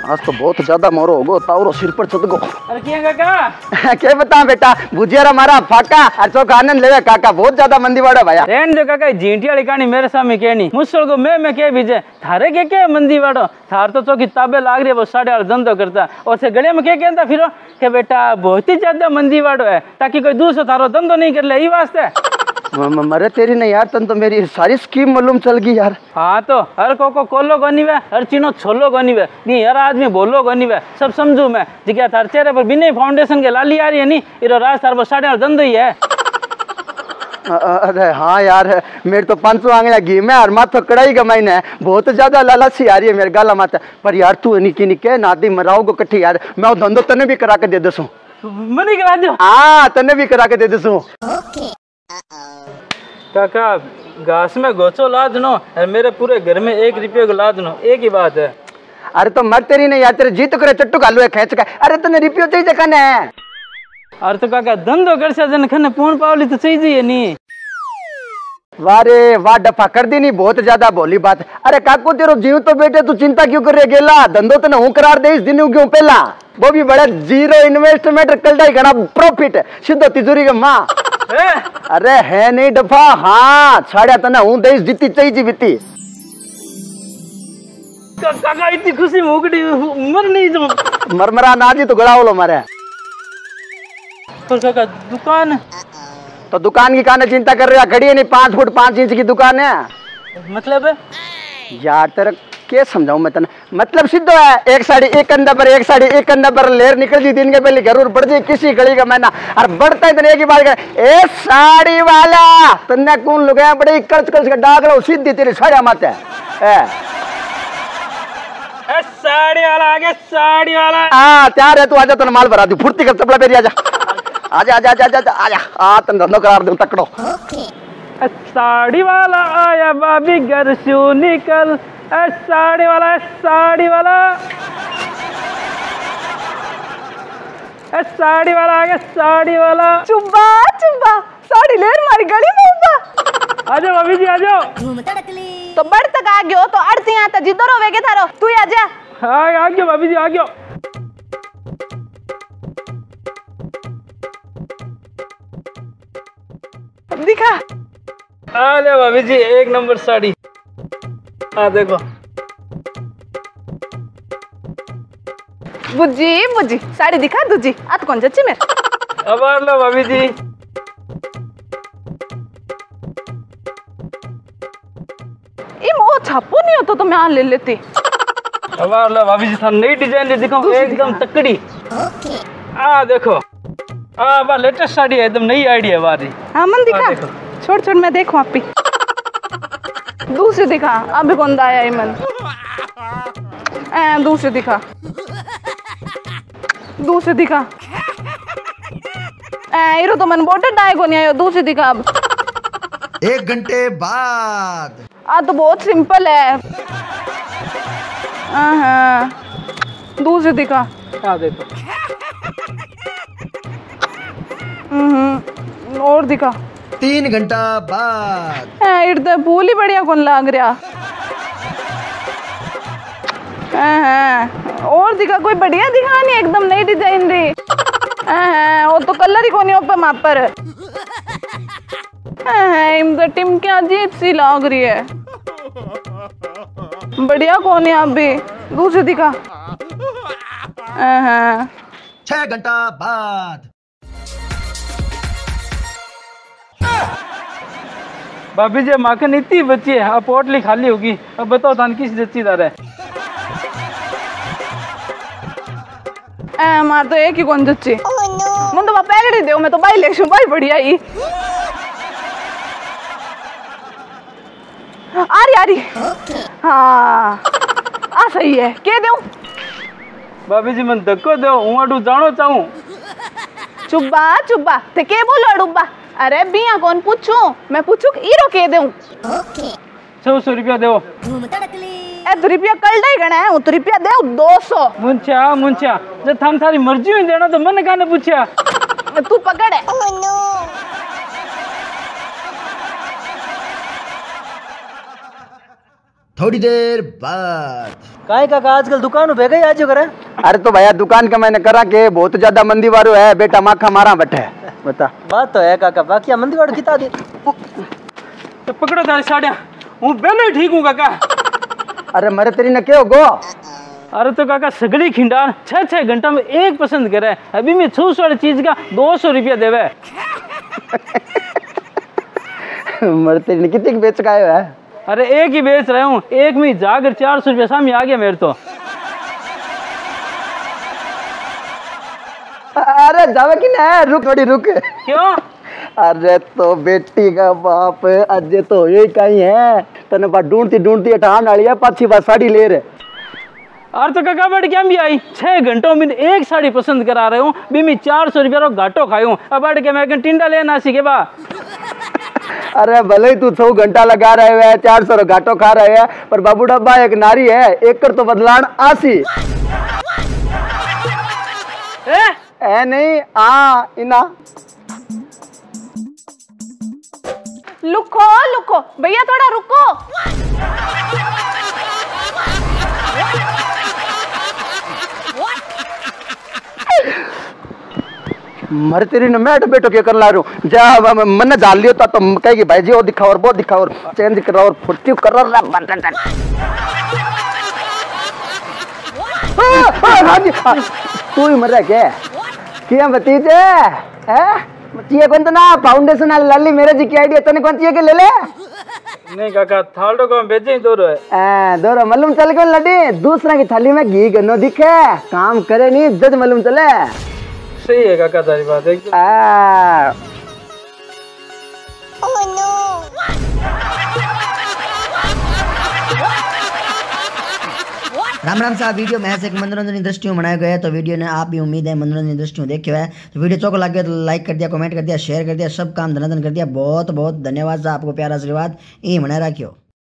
आज तो बहुत ज्यादा मोरो होगो तावरो सिर पर चढ़ गो। अरे क्या काका क्या बता बेटा भुजिया हमारा फाका और चौक आनंद लेवे काका बहुत ज्यादा मंदी वाड़ा भाया। रेन जो काका झींटी वाली कहानी मेरे सामने कहनी मुझसे को मैं क्या बीजे थारे के मंदी वाड़ो थार तो चौकी ताबे लाग रही है वो 8.5 धंधो करता और से गले में क्या कहता फिर के बेटा बहुत ही ज्यादा मंदी वाड़ो है ताकि कोई दूसरा थारो धंधो नहीं कर ले ये वास्ते। मरे तेरी नहीं यार तन तो मेरी सारी स्कीम मालूम चल गई यार। हाँ तो हर को कोलो गनी वे हर चीनो छोलो गनी वे नहीं हर आदमी बोलो गनी वे सब समझू मैं जिज्ञा थार चेहरे पर बिना फाउंडेशन के लाली आ रही है नहीं इरो राज थार वो 8.5 धंधो ही है। अरे हाँ यार मेरे तो 500 आंगलियां घी में और माथो कड़ाई कमाई है बहुत ज्यादा लालची आ रही है मेरे गाला माता पर यार तू निकी निके नादी मराओ को कट्ठी यार मैं वो धंधो तने भी करा के दे दसू। मनी करा दो हाँ तने भी करा के दे दसू। काका घास में गोचो लाद नो और मेरे पूरे घर में 1 रुपये को लाद नो एक ही बात है। अरे तो मर तेरी नहीं यार तेरे जीत करे चट्टू खालू है खेच का अरे तने रुपयो चाहिए कने है। अरे तो काका धंधो कर से जन खने पूर्ण पावली तो चाहिए नहीं। वारे वाह डफा कर दी नहीं बहुत ज्यादा बोली बात। अरे काको तेरो जीव तो बेटे तू चिंता क्यों कर रहे गेला धंधो तने हूं करार दे इस दिन क्यों पहला वो भी बड़ा 0 इन्वेस्टमेंट कलडाई घना प्रॉफिट सीधो तिजोरी के मां। अरे है नहीं डफा हाँ छाड़िया तना हूं देश जीती चाहिए बीती। काका इतनी खुशी मुगड़ी मर नहीं जो मरमरा ना जी तो गड़ावलो मारे। पर काका दुकान तो दुकान की काने चिंता कर रहा घड़ी है नहीं 5 फुट 5 इंच की दुकान है मतलब है यार तेरा क्या समझाऊं मैं तने मतलब सीधो है एक साड़ी एक कंधा पर एक साड़ी एक कंधा पर लेर निकल जी दिन के पहले जरूर पड़ जाए किसी गली का महीना और बढ़ता है एक ही बात कर ए साड़ी वाला तन्ने कौन लुगाया बड़े कर्ज कर्ज का डाक लो सीधी तेरी साड़ी माते है साड़ी वाला आगे साड़ी वाला हाँ तैयार है तू आजा तने माल भरा दी फुर्ती कर चपला पेरी आजा आजा आजा आजा आजा आजा आ तन धंधो करार दूं तकड़ो। साड़ी वाला आया बाबी घर से निकल साड़ी वाला साड़ी वाला साड़ी वाला आ गया साड़ी वाला चुब्बा चुब्बा साड़ी लेर मारी गली में उब्बा आ जाओ भाभी जी आ जाओ तो बढ़ तक आ गयो तो अड़ती आता जिधर होवेगे थारो तू आ जा। हाँ आ गयो भाभी जी आ गयो। दिखा आ ले भाभी जी 1 नंबर साड़ी हाँ देखो बुज्जी बुज्जी साड़ी दिखा दूजी आत कौन जच्ची मेरे अब आ लो भाभी जी ये मो छापो नहीं होता तो मैं आ ले लेती। अब आ लो भाभी जी था नई डिजाइन ले दिखाऊं एकदम तकड़ी आ देखो आ बा लेटेस्ट साड़ी है एकदम नई आइडिया वाली। हाँ मन दिखा छोड़ छोड़ मैं देखूं आप भी दूसरी दिखा अभी कौन आया है मन दूसरी दिखा दूसरी दिखा इरो तो मन बोटे डाय को नहीं आयो दूसरी दिखा अब 1 घंटे बाद तो बहुत सिंपल है। हाँ दूसरी दिखा हाँ देखो और दिखा 3 घंटा बाद इधर फूल ही बढ़िया कौन लाग रहा और दिखा कोई बढ़िया दिखा नहीं एकदम नई डिजाइन री वो तो कलर ही कोनी ऊपर माप पर इधर टिमके अजीब सी लाग रही है बढ़िया कौन है आप भी दूसरी दिखा 6 घंटा बाद भाभी जी माखन इतनी बची है अब पोटली खाली होगी अब बताओ थान किस जच्चीदार है मार तो एक ही कौन जच्ची मन तो पहले दे मैं तो बाई ले बाई बढ़िया ही आ रही हाँ आ सही है के दूं भाभी जी मैं धक्को दो हूँ अडू जानो चाहूँ चुब्बा चुब्बा ते के बोलो अडुब्बा अरे बिया कौन पूछू मैं पूछू ईरो के दूं 100 रुपया दो तो रुपया कल ही गणा है तो रुपया दे 200 मुंचा जब थाम थारी मर्जी हुई देना तो मन काने पूछया तू पकड़ है थोड़ी देर बाद काय काका आजकल दुकान पे गई आज करे। अरे तो भैया दुकान का मैंने करा के बहुत ज्यादा मंदी वारो है बेटा माखा मारा बैठे बता। बात तो है काका बाकी मंदी वाड़ो किता दे तो पकड़ो तारी साड़ियाँ हूँ पहले ठीक हूँ काका। अरे मरे तेरी ने क्या होगो। अरे तो काका सगली खिंडार 6-6 घंटा में एक पसंद करे अभी मैं 600 वाली चीज का 200 रुपया देवे। मरे तेरी ने कितने बेच का है। अरे एक ही बेच रहा हूँ एक में जाकर 400 रुपया सामने आ गया मेरे तो। अरे जावे कि ना रुक थोड़ी रुक। क्यों? अरे तो बेटी का बाप अजय तो यही कहीं है तने बात ढूंढती ढूंढती हटान वाली है पाछी बात साड़ी ले रहे। और तो काका बड़ क्या भी आई 6 घंटों में एक साड़ी पसंद करा रहे हूँ भी मैं 400 रुपया घाटो खाऊं अब बढ़ के मैं टिंडा लेना सीखे बा। अरे भले ही तू 100 घंटा लगा रहे है 400 घाटो खा रहे है पर बाबू डब्बा एक नारी है एक कर तो बदलान आसी ए नहीं आ इना लुको लुको भैया थोड़ा रुको। मर तेरी ने मैं बेटो क्या कर ला रहा हूँ जा मन डाल लियो तो कहेगी भाई जी वो दिखा और बहुत दिखा और चेंज कर और फुर्ती कर रहा तू ही मर रहा क्या भतीजे है चाहिए कौन तो ना फाउंडेशन वाली लाली मेरे जी की आईडिया तने कौन चाहिए के ले ले। नहीं काका थालडो को भेजे ही दोरो है दोरो मालूम चल कौन लड्डी दूसरा की थाली में घी गन्नो दिखे काम करे नहीं जज मालूम चले। सही है काका तारी बात एकदम। राम राम साहब वीडियो महज एक मनोरंजन दृष्टियों बनाया गया है तो वीडियो ने आप भी उम्मीद है मनोरंजन दृष्टियों देखे हुआ है तो वीडियो चौको लग गया तो लाइक कर दिया कमेंट कर दिया शेयर कर दिया सब काम धनाधन कर दिया बहुत बहुत धन्यवाद साहब आपको प्यारा आशीर्वाद ये बनाए रखियो।